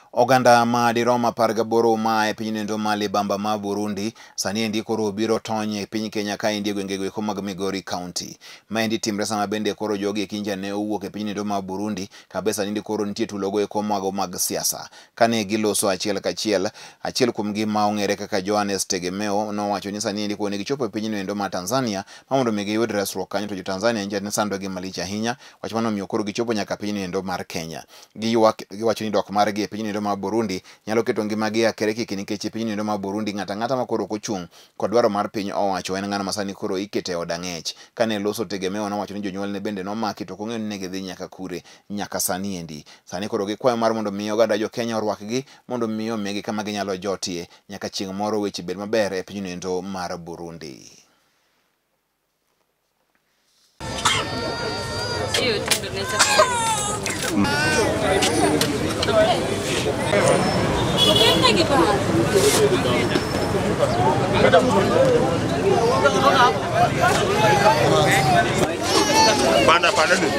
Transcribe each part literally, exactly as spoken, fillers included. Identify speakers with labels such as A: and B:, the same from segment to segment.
A: Oganda ma diroma pargaboro ma e piny ndo mali bamba ma Burundi sani endi koro biro tonye piny Kenya ka endi gwenge gweko mag Migori County. Ma endi timre sama bende koro jogi kinja ne owuok e piny ndo ma Burundi kabisa endi koro nitie tulogo e komago mag siasa. Kane giloso achiel kachiel, achiel kuom gi ma ong'ere kaka Johannes Tegemeo nowacho ni sani endi koro ne gichopo e piny ndo ma Tanzania ma mondo mi giyud resruok kanyo, to jo Tanzania nje ne sando gi malich ahinya, wach mano miyo koro gichopo nyaka piny ndo mar Kenya. Giywak giwacho ni dok margi e piny ndo ma Burundi nyalo keto ngimagi akere kik nikech piny ndo ma Burundi ng'ata ng'ata ma koro kochung' kod dwaro mar piny owacho en ng'ano masani koro ikete od ang'ech. Kane loso Tegemeo nowacho ni jonyuol ne bende nomaki to kong'eyo ni gidhi nyaka kure nyaka sani endi. Sani koro gikwayo mar mondo miyo oganda jo Kenya orwakgi mondo miyo migi kama ginyalo jotie nyaka chieng' moro weche bed maber e piny ndo mar Burundi.
B: Panda panda ni.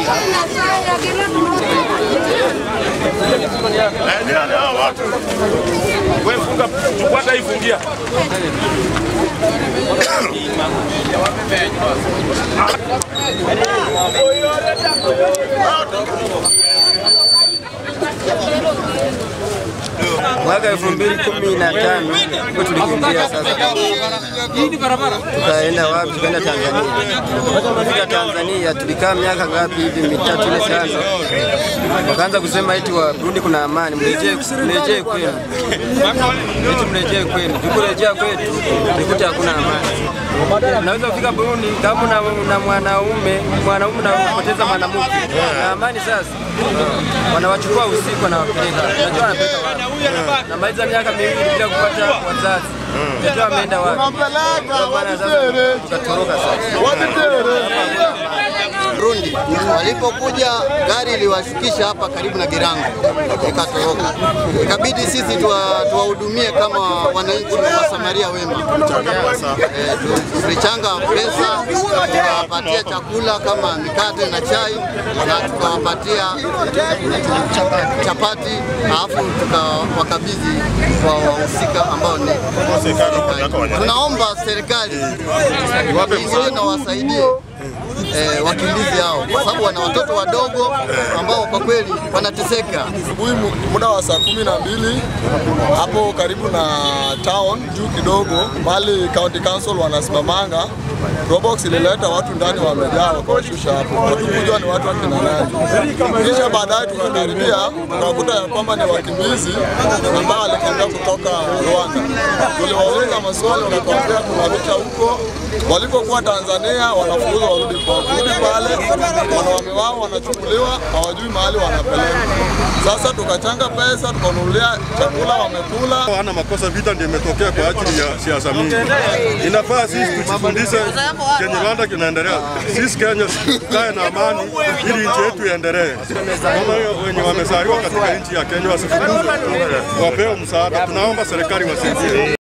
B: Eh, ni nani hao watu? Wewe funga tupata ifungia.
C: Mwaka elfu mbili kumi na tano kwa tulikimbia sasa. Tukaenda wapi? Tukaenda Tanzania. Tulifika Tanzania tulikaa miaka ngapi hivi, mitatu ile sana. Wakaanza kusema eti wa Burundi kuna amani, mrejee mrejee kwenu. Eti mrejee kwenu. Tukurejea kwetu tulikuta hakuna amani. Unaweza kufika Burundi kama na, na mwanaume, mwanaume na kupoteza mwanamke. Na amani sasa. Wanawachukua usiku na wapeleka. Unajua wanapeleka wapi? Na maiza miaka miwili bila kupata wazazi. Ndio ameenda wapi? Bwana sasa tukatoroka sasa.
D: Burundi walipokuja gari iliwashukisha hapa karibu na Girango, ikatoroka. Ikabidi sisi tuwahudumie kama wananchi wa Samaria wema. E, tulichanga pesa, tukawapatia chakula kama mikate na chai, na tukawapatia chapati, alafu tukawakabidhi kwa wahusika ambao ni serikali. Tunaomba serikali wape na wasaidie Eh, wakimbizi hao kwa sababu wana watoto wadogo ambao kwa kweli wanateseka.
E: Asubuhi muda wa saa kumi na mbili hapo karibu na town juu kidogo, mali county council wanasimamanga, Probox ilileta watu ndani wamejaa, wakawashusha hapo. Watukujua ni watu wa kina nani. Kisha baadaye tukakaribia tukakuta ya kwamba ni wakimbizi ambao walikimbia kutoka Rwanda. Tuliwauliza maswali, wakatuambia tunapita huko. Walipokuwa Tanzania wanafukuzwa warudi kwa kurudi pale, wanawame wao wanachukuliwa, hawajui mahali wanapeleka. Sasa tukachanga pesa, tukanunulia chakula, wamekula.
B: Hana makosa, vita ndio imetokea kwa ajili ya siasa mingi. Inafaa sisi tujifundishe Kenya Rwanda kinaendelea. Sisi Kenya tukae na amani ili nchi yetu iendelee. Kama wenye wamezaliwa katika nchi ya Kenya wasifukuzwe, wapewe msaada. Tunaomba serikali wasaidie.